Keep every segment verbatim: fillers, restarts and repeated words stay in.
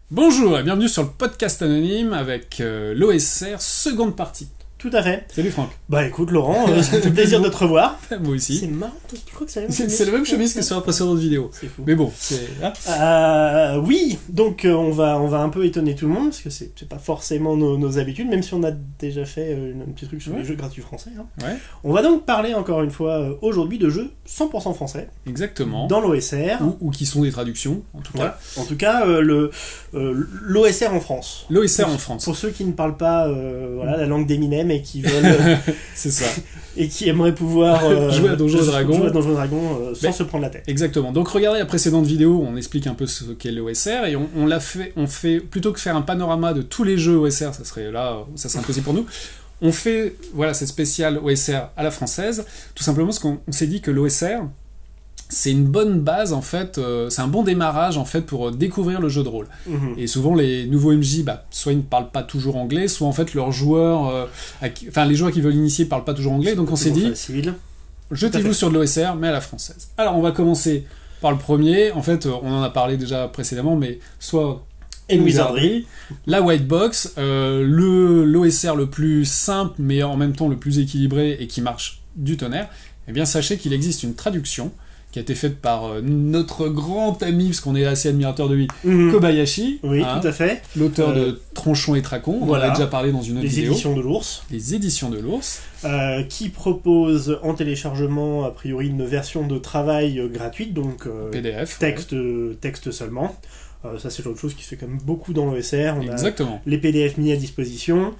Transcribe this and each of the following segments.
Bonjour et bienvenue sur le podcast anonyme avec euh, l'O S R seconde partie. Tout à fait. Salut Franck. Bah écoute Laurent, euh, ça me fait plaisir de te revoir. Moi aussi. C'est marrant, je crois que c'est la même C'est chemise. c'est la même chemise que sur la précédente vidéo. C'est fou. Mais bon, c'est... hein. Euh, oui, donc euh, on, va, on va un peu étonner tout le monde, parce que c'est c'est pas forcément nos, nos habitudes, même si on a déjà fait euh, un petit truc sur Ouais. les jeux gratuits français. Hein. Ouais, On va donc parler encore une fois euh, aujourd'hui de jeux cent pour cent français, exactement. dans l'O S R. Ou, ou qui sont des traductions, en tout cas. Voilà. En tout cas, euh, le euh, l'O S R en France. L'O S R Pour- en France. Pour ceux qui ne parlent pas euh, voilà, la langue d'Eminem et qui veulent euh, C'est ça. et qui aimeraient pouvoir euh, Jouer à Donjons et Dragons. jouer à Donjons et Dragons euh, sans Mais- se prendre la tête. Exactement. Donc regardez la précédente vidéo, on explique un peu ce qu'est l'O S R et on, on l'a fait, on fait plutôt que faire un panorama de tous les jeux O S R, ça serait là, ça serait impossible pour nous. On fait voilà cette spéciale O S R à la française, tout simplement parce qu'on on s'est dit que l'O S R c'est une bonne base en fait, euh, c'est un bon démarrage en fait pour euh, découvrir le jeu de rôle. Mhm. Et souvent les nouveaux M J, bah, soit ils ne parlent pas toujours anglais, soit en fait leurs joueurs, euh, à qui- enfin les joueurs qui veulent initier parlent pas toujours anglais, donc on s'est dit Facile. jetez-vous fait. sur de l'O S R, mais à la française. Alors, on va commencer par le premier. En fait, euh, on en a parlé déjà précédemment, mais soit Et Wizardry. la White Box, euh, le l'O S R le plus simple, mais en même temps le plus équilibré et qui marche du tonnerre. Eh bien, sachez qu'il existe une traduction qui a été faite par euh, notre grand ami, parce qu'on est assez admirateur de lui, Mhm. Kobayashi, Oui, hein, tout à fait. l'auteur Euh, de Tronchon et Tracon. On en voilà. a déjà parlé dans une autre Les vidéo. éditions de l'ours, Les éditions de l'ours. euh, qui proposent en téléchargement, a priori, une version de travail euh, gratuite, donc euh, P D F. texte, texte seulement. Euh, ça, c'est autre chose qui se fait quand même beaucoup dans l'O S R. On ouais. a Exactement. les P D F mis à disposition.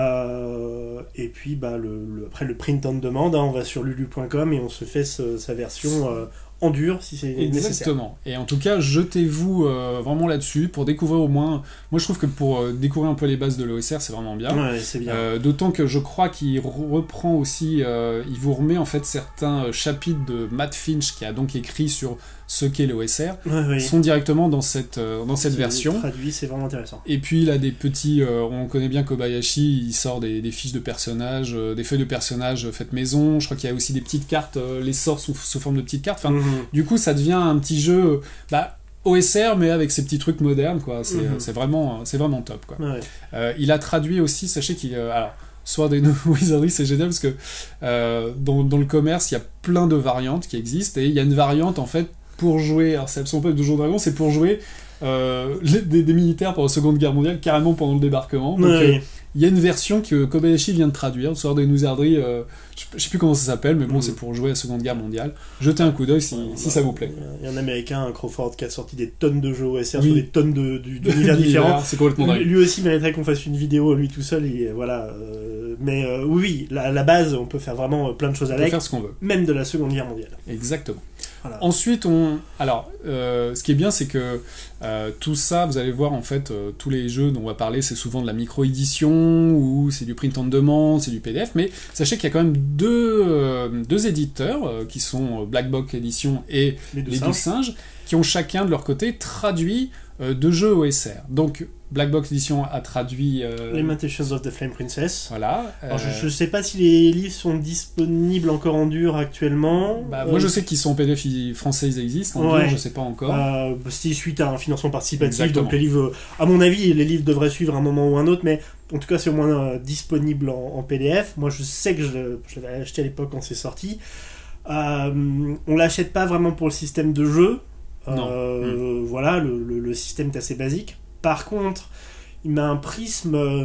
Euh, et puis bah, le, le- après le print on demand, hein, on va sur lulu point com et on se fait ce- sa version euh, en dur si c'est nécessaire. Exactement. Et en tout cas, jetez-vous euh, vraiment là-dessus pour découvrir au moins. Moi, je trouve que pour euh, découvrir un peu les bases de l'O S R, c'est vraiment bien. Ouais, c'est bien. Euh, D'autant que je crois qu'il reprend aussi, euh, il vous remet en fait certains euh, chapitres de Matt Finch qui a donc écrit sur ce qu'est l'O S R, Ouais, oui. sont directement dans cette, euh, dans cette C'est version. traduit, c'est vraiment intéressant. Et puis il a des petits, euh, on connaît bien Kobayashi, il sort des, des fiches de personnages, euh, des feuilles de personnages faites maison. Je crois qu'il y a aussi des petites cartes, euh, les sorts sous, sous forme de petites cartes. Enfin, Mhm. du coup, ça devient un petit jeu, bah, O S R, mais avec ces petits trucs modernes, quoi. C'est Mhm. euh, c'est vraiment, c'est vraiment top, quoi. Ouais. Euh, il a traduit aussi, sachez qu'il, euh, alors, Sword and Wizardry, c'est génial parce que euh, dans, dans le commerce, il y a plein de variantes qui existent et il y a une variante en fait pour jouer. Alors, c'est absolument pas de Donjons et Dragons, c'est pour jouer euh, les- des, des militaires pendant la Seconde Guerre mondiale, carrément pendant le débarquement. Donc, Ouais, euh, oui. il y a une version que Kobayashi vient de traduire, Sword and Wizardry, euh, je, sais- je sais plus comment ça s'appelle, mais bon, Mhm. c'est pour jouer à la Seconde Guerre mondiale. Jetez un coup d'œil si, si ça vous plaît. Il y a un américain, un Crawford, qui a sorti des tonnes de jeux O S R Oui. sur des tonnes de- du- d'univers différents. C'est complètement dingue. Lui, lui aussi mériterait qu'on fasse une vidéo lui tout seul. Et, voilà. euh, mais euh, oui, oui, la, la base, on peut faire vraiment euh, plein de choses On peut avec, faire ce qu'on veut. même de la Seconde Guerre mondiale. Exactement. Voilà. Ensuite, on. Alors, euh, ce qui est bien, c'est que euh, tout ça, vous allez voir, en fait, euh, tous les jeux dont on va parler, c'est souvent de la micro-édition, ou c'est du print on demand, c'est du P D F, mais sachez qu'il y a quand même deux, euh, deux éditeurs, euh, qui sont Black Box Edition et Les deux Les singes. Douze Singes, qui ont chacun de leur côté traduit euh, deux jeux O S R. Donc, Black Box Edition a traduit. euh, Lamentations of the Flame Princess. Voilà. Alors, euh, je, je sais pas si les livres sont disponibles encore en dur actuellement. bah, Euh, moi, je sais qu'ils sont en P D F ils- français, ils existent. En Ouais. dur, je sais pas encore. Euh, c'est suite à un financement participatif, Exactement. donc les livres, à mon avis, les livres devraient suivre un moment ou un autre, mais en tout cas, c'est au moins euh, disponible en, en P D F. Moi, je sais que je, le- je l'avais acheté à l'époque quand c'est sorti. Euh, on l'achète pas vraiment pour le système de jeu. Non. Euh, Voilà, le, le- le système est assez basique. Par contre, il met un prisme euh,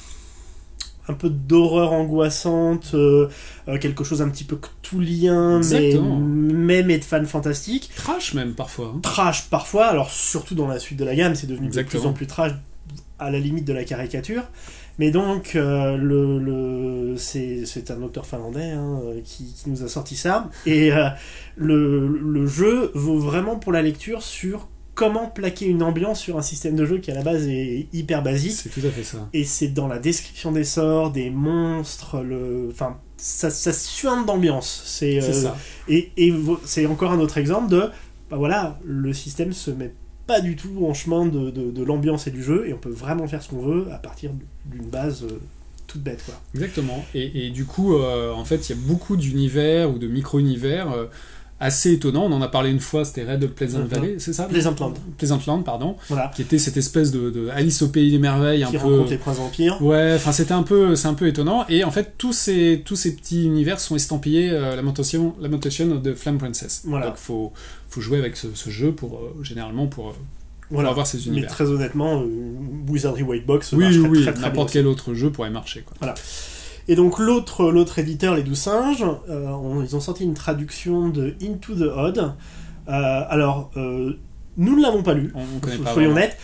un peu d'horreur angoissante, euh, euh, quelque chose un petit peu cthulhien, mais, Exactement. mais, mais de fan fantastique. Trash, même, parfois. hein. Trash parfois, alors surtout dans la suite de la gamme, c'est devenu Exactement. de plus en plus trash à la limite de la caricature. Mais donc, euh, le, le, c'est, c'est un auteur finlandais hein, euh, qui, qui nous a sorti ça. Et euh, le, le jeu vaut vraiment pour la lecture sur comment plaquer une ambiance sur un système de jeu qui à la base est hyper basique. C'est tout à fait ça. Et c'est dans la description des sorts, des monstres, le... enfin, ça, ça suinte d'ambiance. C'est, C'est euh, ça. Et, et vo- c'est encore un autre exemple de, bah voilà, le système se met pas du tout en chemin de, de, de l'ambiance et du jeu, et on peut vraiment faire ce qu'on veut à partir d'une base euh, toute bête, quoi. Exactement. Et, et du coup, euh, en fait, il y a beaucoup d'univers ou de micro-univers. euh, assez étonnant. On en a parlé une fois, c'était Red Pleasant Mhm. Valley, c'est ça? Pleasant Land. Pleasant Land, pardon. Voilà. Qui était cette espèce de, de Alice au pays des merveilles, Qui un peu. rencontre les princes vampires. Ouais, enfin c'était un peu, c'est un peu étonnant. Et en fait, tous ces, tous ces petits univers sont estampillés euh, Lamentation, Lamentation of the Flame Princess. Voilà. Donc faut, faut jouer avec ce, ce jeu pour euh, généralement pour, euh, pour Voilà. avoir ces Mais univers. très honnêtement, euh, Wizardry White Box Oui, marcherait oui, très très bien. n'importe aussi. quel autre jeu pourrait marcher, quoi. Voilà. Et donc l'autre l'autre éditeur, les Douze Singes, euh, on- ils ont sorti une traduction de Into the Odd. Euh, alors, euh, nous ne l'avons pas lu, On, on connaît pas. soyons vraiment. honnêtes.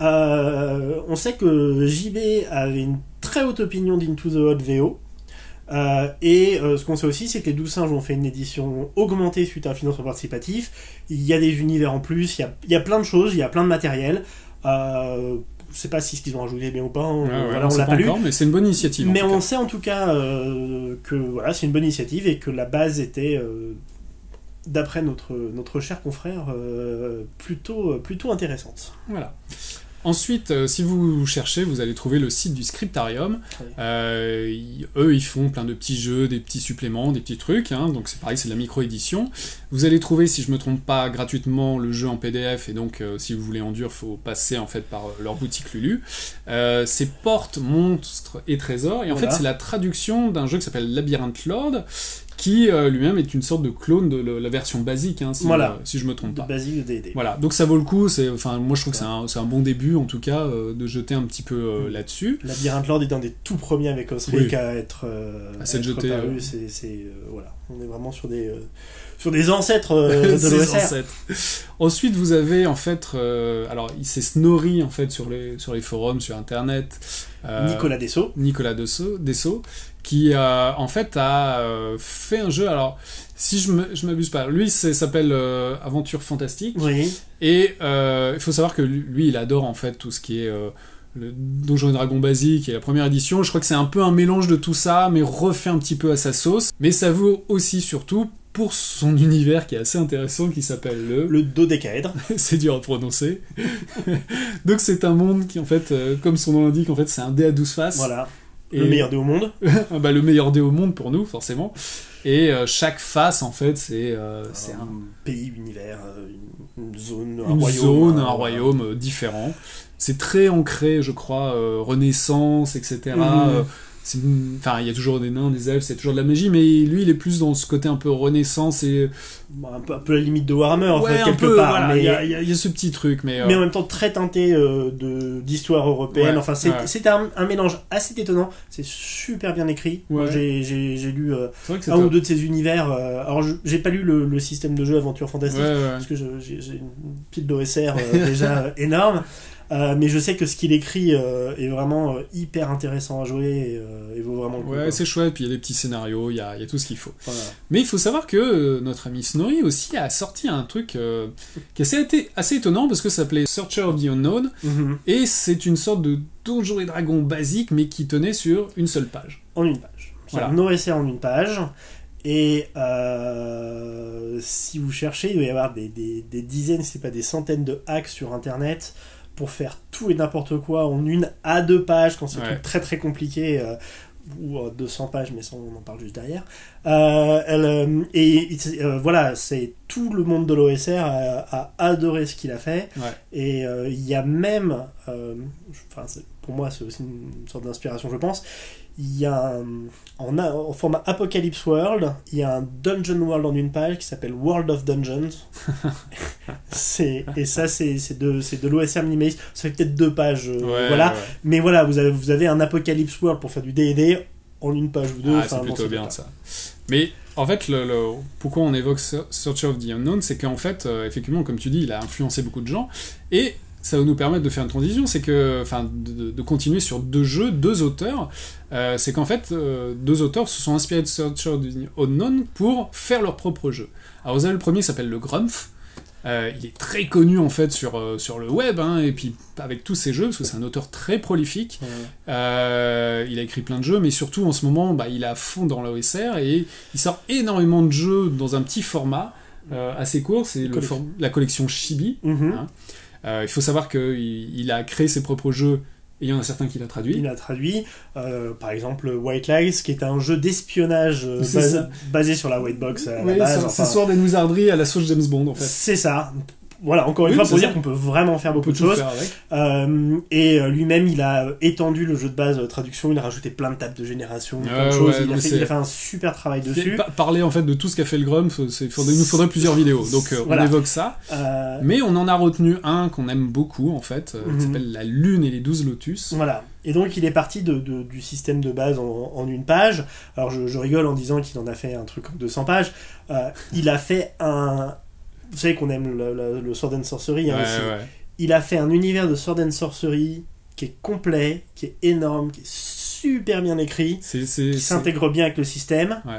Euh, on sait que J B avait une très haute opinion d'Into the Odd V O. Euh, et euh, ce qu'on sait aussi, c'est que les Douze Singes ont fait une édition augmentée suite à un financement participatif. Il y a des univers en plus, il y a, il y a plein de choses, il y a plein de matériel. Euh, je sais pas si ce qu'ils ont rajouté est bien ou pas, on, Ouais, ouais, voilà, on on sait l'a pas pas lu. encore, mais c'est une bonne initiative. en Mais tout on cas. sait en tout cas euh, que voilà, c'est une bonne initiative et que la base était, euh, d'après notre, notre cher confrère, euh, plutôt, plutôt intéressante. Voilà. Ensuite, euh, si vous cherchez, vous allez trouver le site du Scriptarium. Ouais. Euh, ils- eux, ils font plein de petits jeux, des petits suppléments, des petits trucs. Hein, donc c'est pareil, c'est de la micro-édition. Vous allez trouver, si je me trompe pas, gratuitement le jeu en P D F. Et donc, euh, si vous voulez en dur, faut passer en fait par euh, leur boutique Lulu. Euh, c'est Portes, Monstres et Trésors. Et en Voilà. fait, c'est la traduction d'un jeu qui s'appelle Labyrinth Lord, qui euh, lui-même est une sorte de clone de le- la version basique, hein, si, Voilà. euh, si je me trompe De pas. basique de D and D. Voilà, donc ça vaut le coup. C'est, enfin, moi je trouve que c'est un, c'est un bon début en tout cas euh, de jeter un petit peu euh, là-dessus. Labyrinthe Lord est un des tout premiers avec Osric Oui. à être, euh, À s'être être jeté, paru. euh. C'est, c'est, euh, voilà. On est vraiment sur des, euh, sur des ancêtres euh, de Ses l'O S R. ancêtres. Ensuite, vous avez en fait, euh, alors il s'est Snorri en fait sur les sur les forums, sur internet. euh, Nicolas Dessau. Nicolas Dessau, Dessau qui euh, en fait a euh, fait un jeu. Alors, si je me, je m'abuse pas, lui ça s'appelle euh, Aventure Fantastique. Oui. Et euh, il faut savoir que lui, il adore en fait tout ce qui est euh, le Donjons et Dragons basique et la première édition. Je crois que c'est un peu un mélange de tout ça, mais refait un petit peu à sa sauce. Mais ça vaut aussi surtout pour son univers qui est assez intéressant, qui s'appelle le... Le dodécaèdre. c'est dur à prononcer. Donc c'est un monde qui en fait, euh, comme son nom l'indique, en fait c'est un dé à douze faces. Voilà. Et- Le meilleur dé au monde. Ah bah, le meilleur dé au monde pour nous, forcément. Et euh, chaque face, en fait, c'est euh, c'est un... pays, univers, euh, une, une zone, un une royaume. zone, un euh, royaume euh, différent. C'est très ancré, je crois, euh, Renaissance, et cetera. Mhm. Euh, c'est une- Enfin, il y a toujours des nains, des elfes, c'est toujours de la magie, mais lui, il est plus dans ce côté un peu Renaissance et... bon, un, peu, un peu la limite de Warhammer, en ouais, fait, un quelque peu, part. voilà, mais, il y, a- il y a- il y a ce petit truc, mais... euh, mais en même temps très teinté euh, de, d'histoire européenne. Ouais, enfin, c'est, ouais. c'est un, un mélange assez étonnant. C'est super bien écrit. Moi, Ouais. j'ai, j'ai, j'ai lu euh, c'est vrai que c'est un ou top. deux de ces univers. euh, alors, je- j'ai pas lu le, le système de jeu Aventure Fantastique. Ouais, ouais. Parce que je- j'ai, j'ai une pile d'O S R euh, déjà euh, énorme. Euh, mais je sais que ce qu'il écrit euh, est vraiment euh, hyper intéressant à jouer et, euh, et vaut vraiment le coup. Ouais, quoi. c'est chouette, puis il y a des petits scénarios, il y a, il y a tout ce qu'il faut. Voilà. Mais il faut savoir que euh, notre ami Snorri aussi a sorti un truc euh, qui est assez, assez étonnant, parce que ça s'appelait Searcher of the Unknown, Mhm. et c'est une sorte de Donjons et Dragons basique, mais qui tenait sur une seule page. En une page. C'est Voilà. un O S R en une page. Et euh, si vous cherchez, il doit y avoir des, des, des dizaines, si c'est pas des centaines de hacks sur Internet pour faire tout et n'importe quoi en une à deux pages quand c'est Ouais. tout très très compliqué. euh, ou euh, deux cents pages, mais ça on en parle juste derrière. Euh, elle, euh, et et, euh, voilà, c'est tout le monde de l'O S R a, a adoré ce qu'il a fait. Ouais. Et euh, il y a même, euh, enfin c'est- pour moi c'est aussi une sorte d'inspiration je pense, il y a un, en, a- en format Apocalypse World, il y a un Dungeon World en une page qui s'appelle World of Dungeons. c'est, et ça c'est, c'est de, c'est de l'O S R minimaliste, ça fait peut-être deux pages, euh, Ouais, voilà. ouais. Mais voilà, vous avez, vous avez un Apocalypse World pour faire du D and D en une page ou deux. Ah, enfin, c'est bon, plutôt bien top. ça. Mais en fait, le, le- pourquoi on évoque Ser- Searcher of the Unknown, c'est qu'en fait, euh, effectivement, comme tu dis, il a influencé beaucoup de gens, et ça va nous permettre de faire une transition, c'est que, enfin, de, de continuer sur deux jeux, deux auteurs. Euh, c'est qu'en fait, euh, deux auteurs se sont inspirés de Searcher of the Unknown pour faire leur propre jeu. Alors, vous avez le premier qui s'appelle le Grumpf. Euh, il est très connu en fait sur, euh, sur le web, hein, et puis avec tous ses jeux, parce que c'est un auteur très prolifique. Ouais. Euh, il a écrit plein de jeux, mais surtout en ce moment, bah, il est à fond dans l'O S R et il sort énormément de jeux dans un petit format euh, assez court. C'est le Collection. for- la collection Chibi. Mhm. Hein. Euh, il faut savoir qu'il il a créé ses propres jeux Et il y en a certains qui l'a traduit. Il l'a traduit. Euh, par exemple, White Lies, qui est un jeu d'espionnage euh, C'est bas- ça. basé sur la White Box à Oui, la base. c'est enfin, c'est Sword and Wizardry à la sauce James Bond, en fait. c'est ça. Voilà, encore une Oui, fois, c'est pour ça. dire qu'on peut vraiment faire On beaucoup peut de tout choses. faire avec. Euh, et euh, lui-même, il a étendu le jeu de base euh, traduction, il a rajouté plein de tables de génération, plein Ouais, de choses. ouais, il, a non, fait, c'est- il a fait un super travail Et dessus. pa- Parler en fait de tout ce qu'a fait le Grumpf, c'est- faudrait- il nous faudrait plusieurs vidéos. Donc euh, Voilà. on évoque ça. Euh, Mais on en a retenu un qu'on aime beaucoup en fait, euh, Mhm. qui s'appelle La Lune et les douze Lotus. Voilà. Et donc il est parti de, de- du système de base en, en une page. Alors je, je rigole en disant qu'il en a fait un truc en deux cents pages. Euh, il a fait un... Vous savez qu'on aime le, le- le Sword and Sorcery hein, Ouais, aussi. ouais. Il a fait un univers de Sword and Sorcery qui est complet, qui est énorme, qui est super bien écrit, C'est c'est- qui c'est- s'intègre bien avec le système. ouais.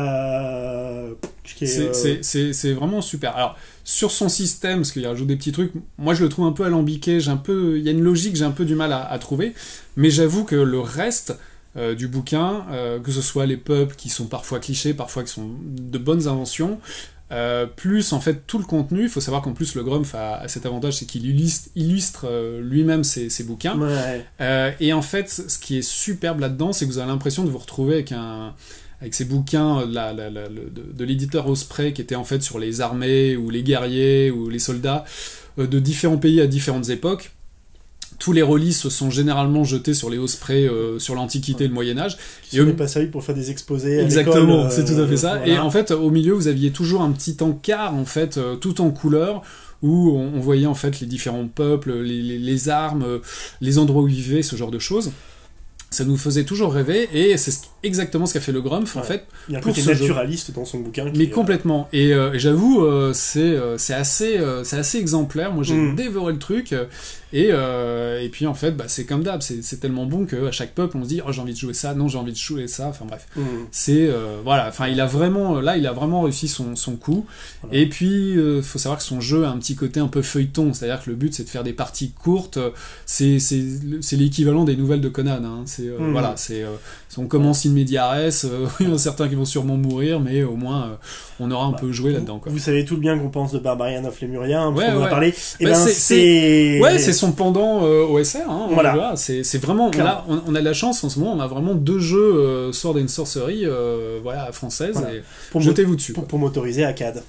Euh, qui est, C'est- euh, c'est- c'est c'est vraiment super. Alors, sur son système, parce qu'il rajoute des petits trucs, moi je le trouve un peu alambiqué, j'ai un peu, il y a une logique, j'ai un peu du mal à, à trouver, mais j'avoue que le reste euh, du bouquin, euh, que ce soit les peuples qui sont parfois clichés, parfois qui sont de bonnes inventions, euh, plus en fait tout le contenu, il faut savoir qu'en plus le Grumpf a, a cet avantage, c'est qu'il illustre, illustre euh, lui-même ses, ses bouquins, ouais. euh, et en fait ce qui est superbe là-dedans, c'est que vous avez l'impression de vous retrouver avec un... avec ces bouquins de, la- la- la- le- de, de l'éditeur Osprey qui étaient en fait sur les armées ou les guerriers ou les soldats euh, de différents pays à différentes époques. Tous les relis se sont généralement jetés sur les Osprey euh, sur l'Antiquité et le Moyen-Âge. Qui Et sont au- des passailles pour faire des exposés à Exactement, l'école, c'est tout à fait ça. voilà. Et en fait, au milieu, vous aviez toujours un petit encart, en fait, euh, tout en couleur, où on, on voyait en fait les différents peuples, les, les- les armes, euh, les endroits où ils vivaient, ce genre de choses. Ça nous faisait toujours rêver, et c'est ce- exactement ce qu'a fait le Grumpf, en Ouais. fait. Il y a un pour côté ce jeu. naturaliste dans son bouquin. qui Mais est, euh, complètement. Et, euh, et j'avoue, euh, c'est euh, c'est assez, euh, c'est assez exemplaire. Moi, j'ai Mm. dévoré le truc. euh, Et, euh, et puis, en fait, bah, c'est comme d'hab. C'est c'est tellement bon qu'à chaque peuple, on se dit, oh, j'ai envie de jouer ça. Non, j'ai envie de jouer ça. Enfin, bref. mm. C'est, euh, voilà. Enfin, il a vraiment, là, il a vraiment réussi son, son coup. Voilà. Et puis, euh, faut savoir que son jeu a un petit côté un peu feuilleton. C'est-à-dire que le but, c'est de faire des parties courtes. C'est c'est c'est l'équivalent des nouvelles de Conan. Hein. C'est, euh, Mm. voilà. C'est, euh, on commence in media res. euh, il y en a certains qui vont sûrement mourir, mais au moins, euh, on aura un Bah, peu joué là-dedans, quoi. Vous savez tout le bien qu'on pense de Barbarian of Lemuria, hein, parce Ouais, qu'on en a ouais. parlé. Et Bah, ben c'est- c'est... Ouais, c'est son pendant euh, O S R. Hein, Voilà. voilà. C'est c'est vraiment. On a, on, on a de la chance en ce moment. On a vraiment deux jeux euh, Sword and Sorcery, euh, voilà, françaises. Voilà. Et pour, mo- jetez-vous dessus. pour, pour m'autoriser à C A D.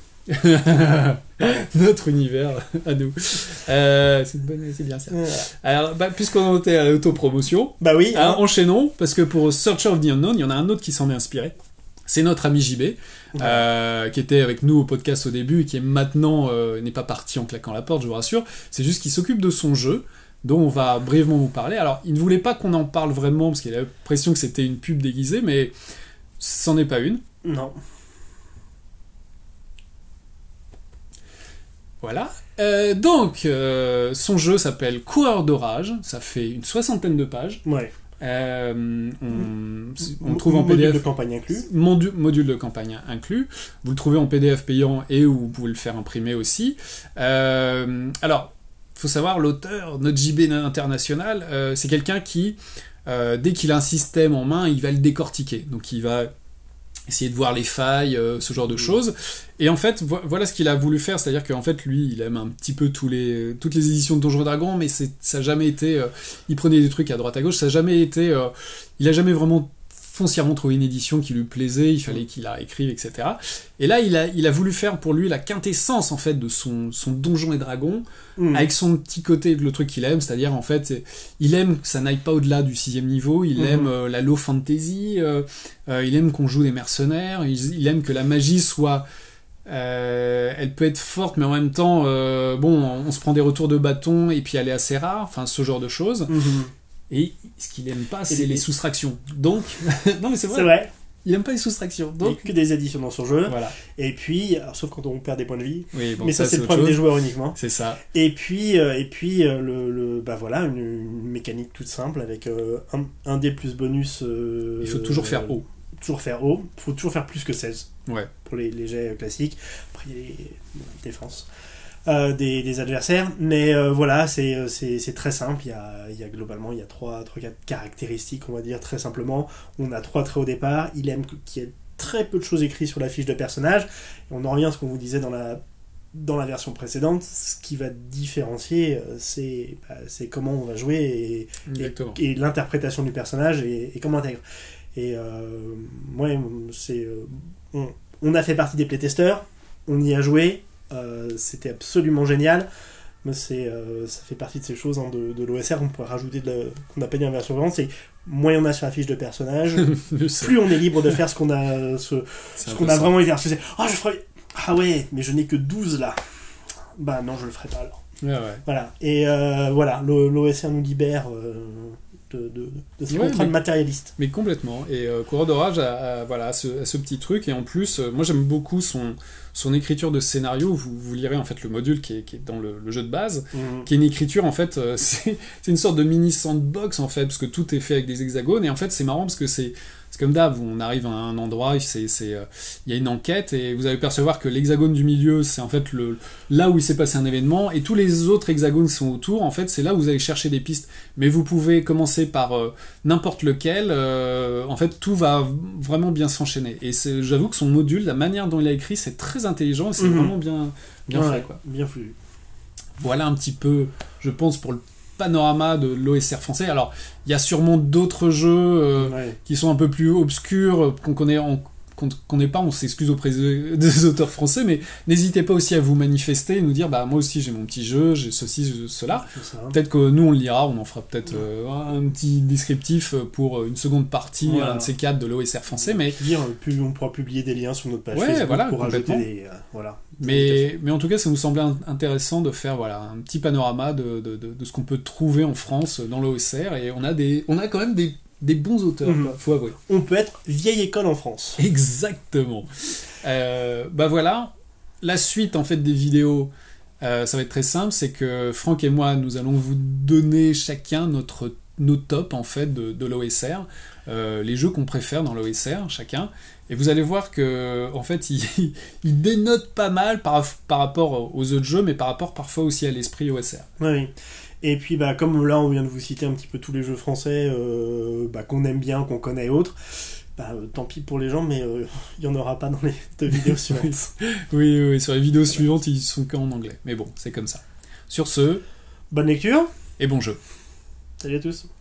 Notre univers à nous. Euh, c'est une bonne, c'est bien ça. Voilà. Alors, bah, puisqu'on en était à l'autopromotion, Bah oui, hein, hein. enchaînons, parce que pour Search of the Unknown, il y en a un autre qui s'en est inspiré. C'est notre ami J B, euh, qui était avec nous au podcast au début et qui est maintenant euh, n'est pas parti en claquant la porte, je vous rassure. C'est juste qu'il s'occupe de son jeu, dont on va brièvement vous parler. Alors, il ne voulait pas qu'on en parle vraiment, parce qu'il a l'impression que c'était une pub déguisée, mais c'en est pas une. Non. Voilà. Euh, donc, euh, son jeu s'appelle Coureur d'orage. Ça fait une soixantaine de pages. Ouais. Euh, on, on M- trouve en module P D F. de campagne inclus. Modu- module de campagne inclus. Vous le trouvez en P D F payant et où vous pouvez le faire imprimer aussi. Euh, alors, faut savoir, l'auteur, notre J B international, euh, c'est quelqu'un qui, euh, dès qu'il a un système en main, il va le décortiquer. Donc, il va essayer de voir les failles, euh, ce genre de choses. Et en fait, vo- voilà ce qu'il a voulu faire, c'est-à-dire qu'en fait, lui, il aime un petit peu tous les, toutes les éditions de Donjons et Dragons, mais c'est, ça n'a jamais été... euh, il prenait des trucs à droite à gauche, ça n'a jamais été... euh, il a jamais vraiment foncièrement trouvé une édition qui lui plaisait, il fallait qu'il la écrive, et cetera. Et là, il a, il a voulu faire pour lui la quintessence, en fait, de son, son Donjons et Dragons, Mm. avec son petit côté, le truc qu'il aime, c'est-à-dire en fait, il aime que ça n'aille pas au-delà du sixième niveau, il Mhm. aime euh, la low fantasy, euh, euh, il aime qu'on joue des mercenaires, il, il aime que la magie soit... euh, elle peut être forte, mais en même temps, euh, bon, on, on se prend des retours de bâton, et puis elle est assez rare, enfin, ce genre de choses. Mhm. Et ce qu'il aime pas, c'est les- les soustractions. Donc, non mais c'est vrai, C'est vrai. il aime pas les soustractions. Il n'y a Donc, que des additions dans son jeu. voilà. Et puis, alors, sauf quand on perd des points de vie. Oui, bon, mais ça, c'est le autre problème des chose. joueurs uniquement. C'est ça. Et puis, euh, et puis euh, le, le- bah voilà, une, une mécanique toute simple avec euh, un, un dé plus bonus. euh, Il faut toujours faire euh, haut. Toujours faire haut. Il faut toujours faire plus que seize Ouais. pour les, les jets classiques. Après, il y a les défenses euh, des, des adversaires. Mais euh, voilà, c'est, c'est, c'est très simple. Il y a, il y a globalement, il y a trois, trois, quatre caractéristiques, on va dire très simplement. On a trois traits au départ. Il aime qu'il y ait très peu de choses écrites sur la fiche de personnage. Et on en revient à ce qu'on vous disait dans la dans la version précédente, ce qui va différencier, euh, c'est, bah, c'est comment on va jouer et, et, et l'interprétation du personnage et, et comment on intègre. Et euh, ouais, c'est, euh, on, on a fait partie des playtesters, on y a joué, euh, c'était absolument génial. Mais c'est, euh, ça fait partie de ces choses hein, de, de l'O S R qu'on pourrait rajouter, de, qu'on n'a pas dit en version vraiment, c'est moins on a sur la fiche de personnage, plus on est libre de faire ce qu'on a, ce, ce qu'on a vraiment été. C'est, oh, je ferais... Ah ouais, mais je n'ai que douze là. Bah non, je le ferai pas alors. Ouais, ouais. Voilà. Et euh, voilà, l'O S R nous libère euh, de, de, de ces ouais, contraintes mais, matérialistes. Mais complètement. Et euh, Coureur d'Orage a, a, voilà, a ce, a ce petit truc. Et en plus, euh, moi j'aime beaucoup son, son écriture de scénario. Vous, vous lirez en fait le module qui est, qui est dans le, le jeu de base, mmh. qui est une écriture en fait, euh, c'est, c'est une sorte de mini sandbox en fait, parce que tout est fait avec des hexagones. Et en fait, c'est marrant parce que c'est. C'est comme d'hab, on arrive à un endroit, c'est, c'est, euh, y a une enquête, et vous allez percevoir que l'hexagone du milieu, c'est en fait le, là où il s'est passé un événement, et tous les autres hexagones qui sont autour, en fait, c'est là où vous allez chercher des pistes. Mais vous pouvez commencer par euh, n'importe lequel, euh, en fait, tout va vraiment bien s'enchaîner. Et c'est, j'avoue que son module, la manière dont il a écrit, c'est très intelligent, et c'est mmh. vraiment bien, bien ouais, fait, quoi. Bien fluide. Voilà un petit peu, je pense, pour le panorama de l'O S R français. Alors, il y a sûrement d'autres jeux euh, ouais. qui sont un peu plus obscurs, qu'on connaît, on, qu'on connaît pas, on s'excuse auprès des auteurs français, mais n'hésitez pas aussi à vous manifester et nous dire, bah moi aussi j'ai mon petit jeu, j'ai ceci, cela. Peut-être que nous on le lira, on en fera peut-être euh, un petit descriptif pour une seconde partie, voilà. un de ces quatre de l'O S R français, mais... Dire, on pourra publier des liens sur notre page ouais, Facebook voilà, pour complètement. ajouter des... Euh, voilà. Mais, mais en tout cas, ça nous semblait intéressant de faire voilà, un petit panorama de, de, de, de ce qu'on peut trouver en France dans l'O S R, et on a, des, on a quand même des, des bons auteurs, mmh. quoi, faut avouer. On peut être vieille école en France. Exactement. Euh, bah voilà, la suite en fait des vidéos, euh, ça va être très simple, c'est que Franck et moi, nous allons vous donner chacun notre, nos tops en fait de, de l'O S R, euh, les jeux qu'on préfère dans l'O S R, chacun. Et vous allez voir que, en fait, il, il dénote pas mal par, par rapport aux autres jeux, mais par rapport parfois aussi à l'esprit O S R. Oui. Et puis, bah, comme là, on vient de vous citer un petit peu tous les jeux français euh, bah, qu'on aime bien, qu'on connaît et autres, bah, euh, tant pis pour les gens, mais il euh, n'y en aura pas dans les deux vidéos suivantes. oui, oui, oui, sur les vidéos suivantes, ils sont qu'en anglais. Mais bon, c'est comme ça. Sur ce... Bonne lecture. Et bon jeu. Salut à tous.